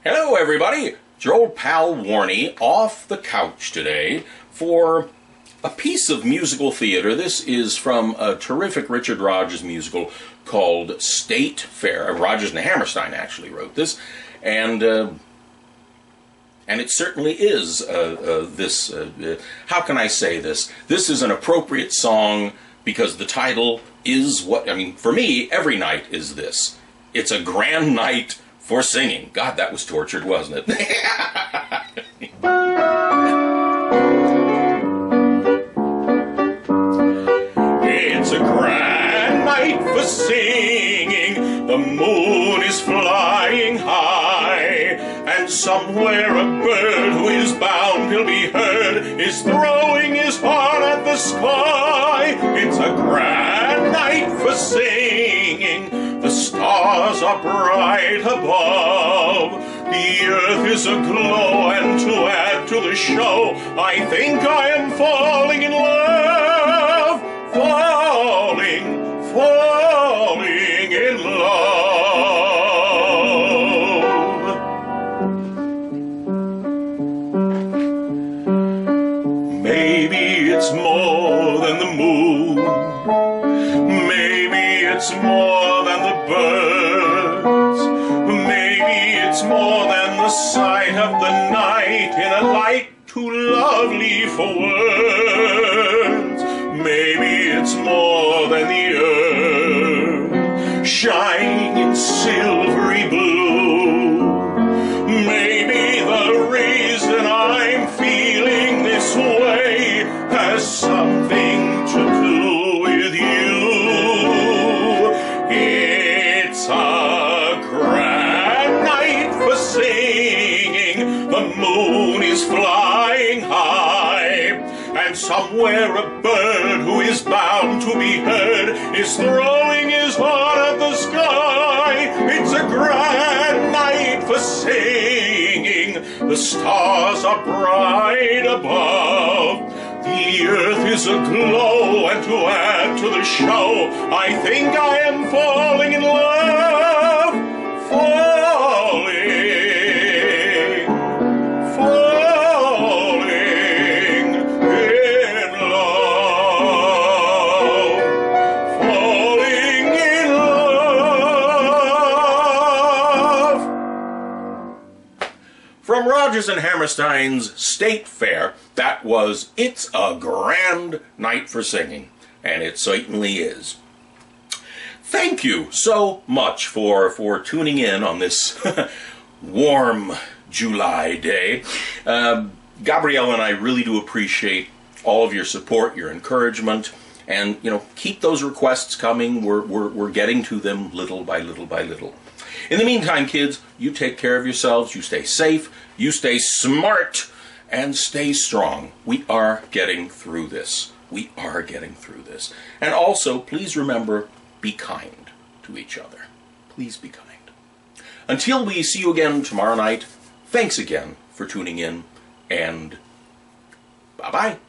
Hello everybody, it's your old pal Warnie off the couch today for a piece of musical theater. This is from a terrific Richard Rodgers musical called State Fair. Rodgers and Hammerstein actually wrote this, and it certainly is how can I say this? This is an appropriate song because the title is what, for me, every night is this. It's a grand night for singing. God, that was tortured, wasn't it? It's a grand night for singing. The moon is flying high, and somewhere a bird who is bound he'll be heard is throwing his heart at the sky. It's a grand night for singing. The stars are bright above. The earth is aglow, and to add to the show, I think I am falling in love. Falling in love. Maybe it's more than the moon. Maybe it's more than the birds. Maybe it's more than the sight of the night in a light too lovely for words. Maybe it's more than the earth shining in silvery blue. Maybe the reason I'm feeling this way has something to do with you. It's a grand night for singing. The moon is flying high, and somewhere a bird who is bound to be heard is throwing his heart at the sky. It's a grand night for singing. The stars are bright above. The earth is aglow, and to add to the show, I think I am falling in love. Falling in love. Falling in love. From Rodgers and Hammerstein's State Fair, that was It's a Grand Night for Singing, and it certainly is. Thank you so much for tuning in on this warm July day. Gabrielle and I really do appreciate all of your support, your encouragement, and keep those requests coming. We're getting to them little by little by little. In the meantime, kids, you take care of yourselves, you stay safe, you stay smart, and stay strong. We are getting through this. We are getting through this. And also, please remember, be kind to each other. Please be kind. Until we see you again tomorrow night, thanks again for tuning in, and bye-bye.